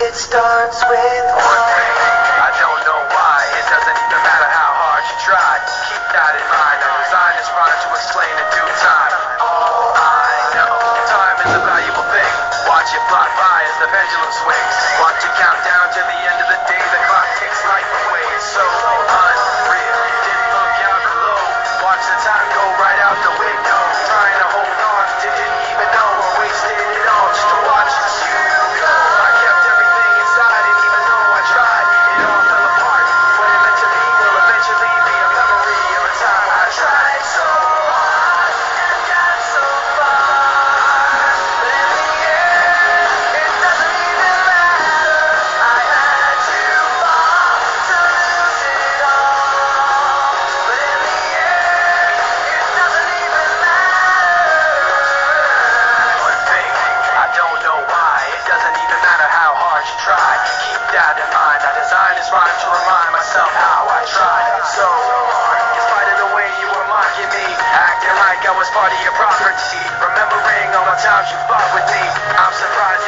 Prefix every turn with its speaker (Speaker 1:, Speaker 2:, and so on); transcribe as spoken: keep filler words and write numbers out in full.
Speaker 1: it starts with one thing. I don't know why, it doesn't even matter how hard you try. Keep that in mind, I designed this rhyme to explain in due time. All I know, time is a valuable thing. Watch it fly by as the pendulum swings. Watch it count down to the end of the day. The clock takes life away, it's so unreal. Didn't look out below, watch the time go right out the window. Trying to hold on, didn't even know I wasted it all just to watch you go. I kept everything inside, and even though I tried, it all fell apart. What it meant to be will eventually be a memory of a time I tried so hard and got so far. But in the end, it doesn't even matter. I had to fall to lose it all. But in the end, it doesn't even matter. One thing, I don't know why. It doesn't even matter how hard you try. Keep that in mind. I designed this rhyme to remind myself how I tried so hard. In spite of the way you were mocking me, acting like I was part of your property, remembering all the times you fought with me. I'm surprised